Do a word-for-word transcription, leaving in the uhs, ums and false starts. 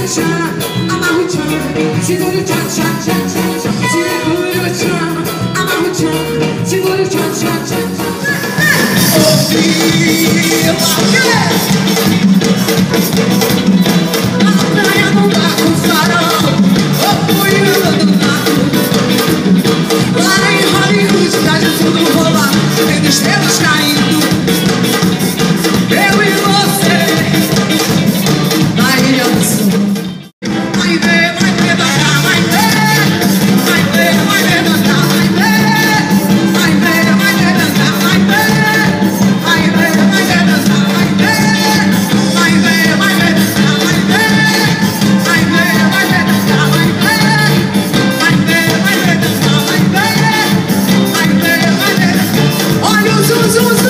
tchan, amarra o tchan, segura o tchan, tchan, tchan, tchan, tchan. Segura o tchan, amarra o tchan, segura o tchan, tchan, tchan, tchan. Oh, viva, na praia no barco farol, oh, fui andando na rua. Lá em Hollywood, tá de tudo rolar, vendo estrelas caindo. Eu e você, na ilha do sul. Vai ver, vai ver dançar, vai ver. Vai ver, vai ver dançar, vai ver. Vai ver, vai ver dançar, vai ver. Vai ver, vai ver dançar, vai ver. Vai ver, vai ver dançar, vai ver. Vai ver, vai ver dançar, vai ver. Vai ver, vai ver dançar, vai ver. Vai ver, vai ver dançar. Olha o zum, zum, zum.